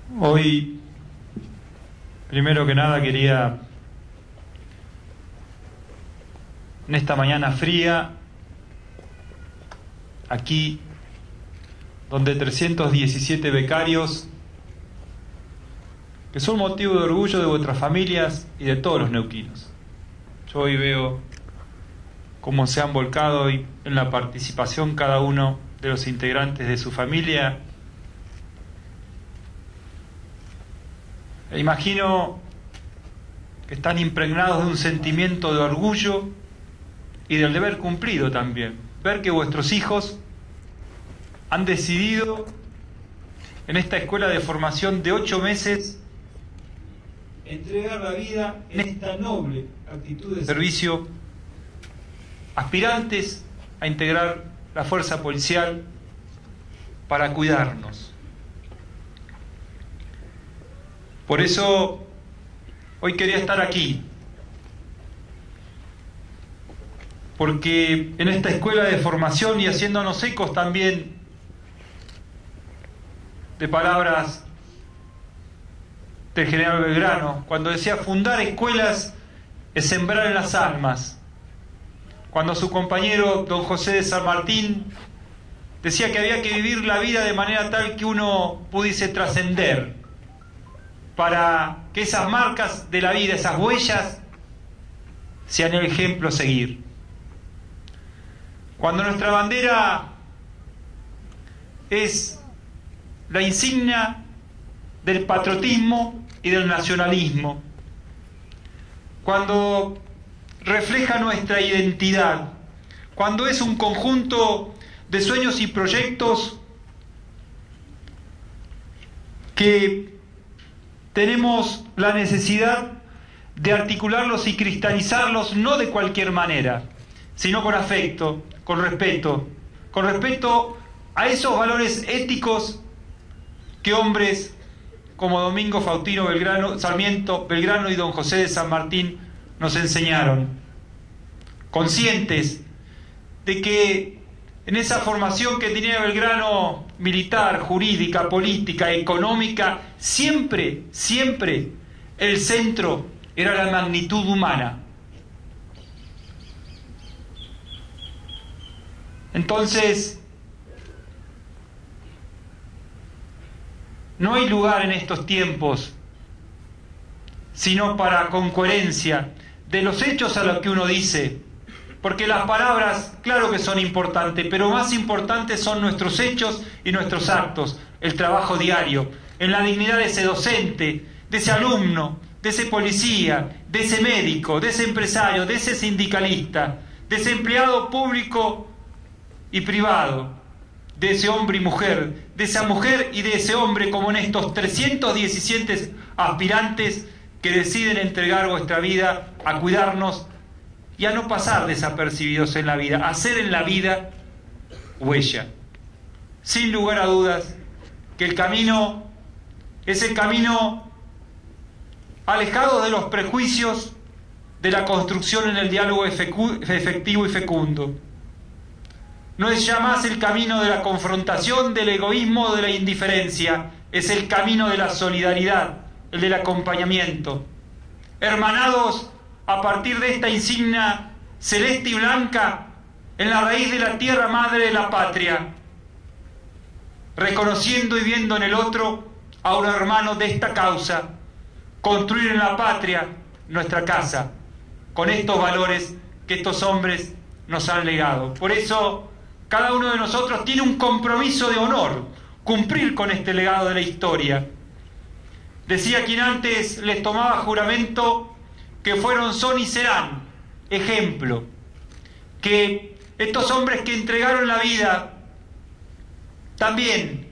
Hoy, primero que nada, quería, en esta mañana fría, aquí, donde 317 becarios, que son motivo de orgullo de vuestras familias y de todos los neuquinos. Yo hoy veo cómo se han volcado en la participación cada uno de los integrantes de su familia. E imagino que están impregnados de un sentimiento de orgullo y del deber cumplido también. Ver que vuestros hijos han decidido en esta escuela de formación de 8 meses entregar la vida en esta noble actitud de servicio, aspirantes a integrar la fuerza policial para cuidarnos. Por eso hoy quería estar aquí, porque en esta escuela de formación y haciéndonos ecos también de palabras del general Belgrano, cuando decía: fundar escuelas es sembrar en las almas. Cuando su compañero don José de San Martín decía que había que vivir la vida de manera tal que uno pudiese trascender, para que esas marcas de la vida, esas huellas, sean el ejemplo a seguir. Cuando nuestra bandera es la insignia del patriotismo y del nacionalismo, cuando refleja nuestra identidad, cuando es un conjunto de sueños y proyectos que tenemos la necesidad de articularlos y cristalizarlos no de cualquier manera, sino con afecto, con respeto a esos valores éticos que hombres como Domingo Faustino Sarmiento Belgrano y don José de San Martín nos enseñaron, conscientes de que en esa formación que tenía Belgrano, militar, jurídica, política, económica, siempre el centro era la magnitud humana. Entonces, no hay lugar en estos tiempos sino para, con coherencia de los hechos a lo que uno dice, porque las palabras, claro que son importantes, pero más importantes son nuestros hechos y nuestros actos, el trabajo diario, en la dignidad de ese docente, de ese alumno, de ese policía, de ese médico, de ese empresario, de ese sindicalista, de ese empleado público y privado, de ese hombre y mujer, de esa mujer y de ese hombre, como en estos 317 aspirantes que deciden entregar vuestra vida a cuidarnos y a no pasar desapercibidos en la vida, a hacer en la vida huella. Sin lugar a dudas que el camino es el camino alejado de los prejuicios, de la construcción en el diálogo efectivo y fecundo. No es ya más el camino de la confrontación, del egoísmo o de la indiferencia, es el camino de la solidaridad, el del acompañamiento. Hermanados a partir de esta insignia celeste y blanca en la raíz de la tierra madre de la patria, reconociendo y viendo en el otro a un hermano de esta causa, construir en la patria nuestra casa, con estos valores que estos hombres nos han legado. Por eso, cada uno de nosotros tiene un compromiso de honor, cumplir con este legado de la historia. Decía quien antes les tomaba juramento que fueron, son y serán ejemplo, que estos hombres que entregaron la vida también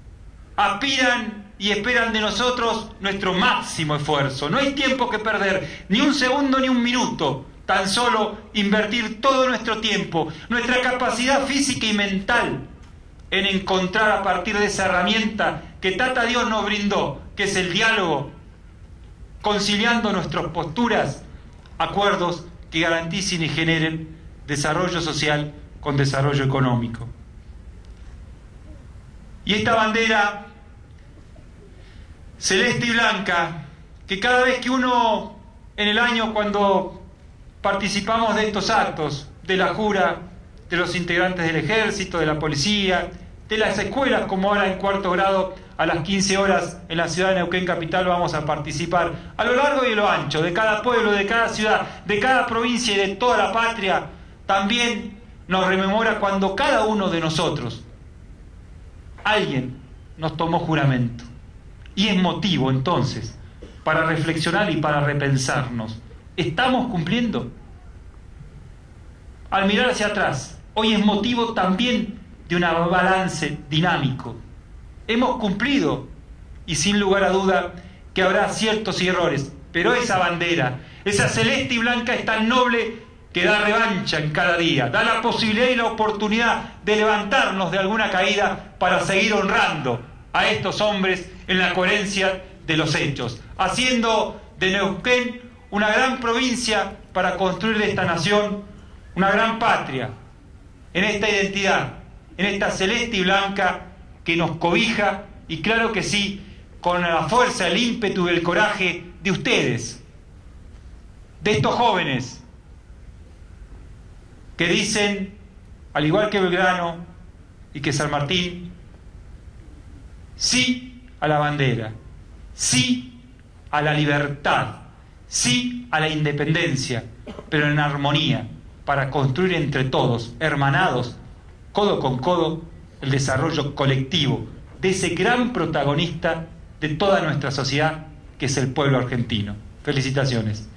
aspiran y esperan de nosotros nuestro máximo esfuerzo. No hay tiempo que perder, ni un segundo ni un minuto, tan solo invertir todo nuestro tiempo, nuestra capacidad física y mental en encontrar a partir de esa herramienta que Tata Dios nos brindó, que es el diálogo, conciliando nuestras posturas, acuerdos que garanticen y generen desarrollo social con desarrollo económico. Y esta bandera celeste y blanca, que cada vez que uno en el año, cuando participamos de estos actos, de la jura de los integrantes del ejército, de la policía, de las escuelas, como ahora en cuarto grado a las 15 horas en la ciudad de Neuquén Capital vamos a participar, a lo largo y a lo ancho, de cada pueblo, de cada ciudad, de cada provincia y de toda la patria, también nos rememora cuando cada uno de nosotros, alguien nos tomó juramento. Y es motivo entonces para reflexionar y para repensarnos. ¿Estamos cumpliendo? Al mirar hacia atrás, hoy es motivo también de un balance dinámico. Hemos cumplido, y sin lugar a duda que habrá aciertos y errores, pero esa bandera, esa celeste y blanca es tan noble que da revancha en cada día, da la posibilidad y la oportunidad de levantarnos de alguna caída para seguir honrando a estos hombres en la coherencia de los hechos, haciendo de Neuquén una gran provincia para construir de esta nación una gran patria, en esta identidad, en esta celeste y blanca que nos cobija, y claro que sí, con la fuerza, el ímpetu y el coraje de ustedes, de estos jóvenes que dicen, al igual que Belgrano y que San Martín, sí a la bandera, sí a la libertad, sí a la independencia, pero en armonía, para construir entre todos, hermanados, codo con codo, el desarrollo colectivo de ese gran protagonista de toda nuestra sociedad, que es el pueblo argentino. Felicitaciones.